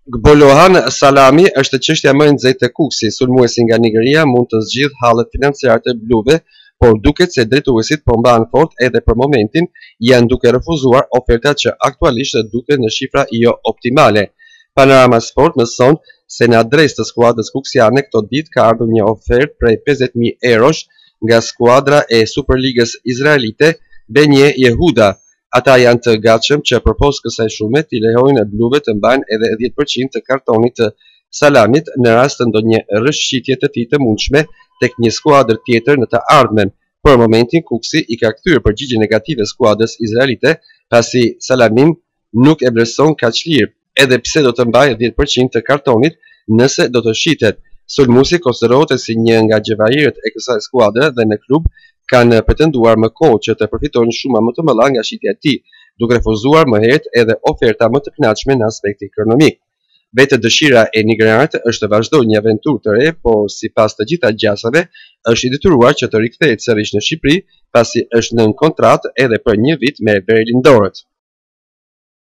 Gbolohan Salami është çështja më e nxehtë e Kuksi. Sulmuesi nga Nigeria mund të zgjidhë hallet financiare të bluve, por duket se drejtuesit po mbahen fort edhe për momentin janë duke refuzuar ofertat që aktualisht duken në shifra jo optimale. Panorama Sport mëson se në adresë të skuadrës kuksiane këto ditë ka ardhur një ofertë prej 50.000 eurosh nga skuadra e Superligës Izraelite Benje Yehuda. Ata janë të gatshëm që përpos kësaj shume t'i lejojnë bluve të mbajnë edhe 10% të kartonit të Salamit në rast të ndonjë rrëshqitje të tij të mundshme tek një skuadër tjetër në të ardhmen. Për momentin Kuksi i ka kthyer përgjigje negative skuadrës izraelite pasi Salamin nuk e vlerëson kaq lirë, edhe pse do të mbajë 10% të kartonit nëse do të shitet. Sulmuesi konsiderohet si një nga gjevahirët e kësaj skuadre dhe në klub kanë pretenduar më kohë që të përfitojnë shuma më të mëdha nga shitja e tij, duke refuzuar më herët edhe oferta më të kënaqshme në aspekt ekonomik. Vetë dëshira e nigerianët është të vazhdojë një aventurë të re, por sipas të gjitha gjasave është i detyruar që të rikthehet sërish në Shqipëri pasi është nën kontratë edhe për një vit me Berlindorët.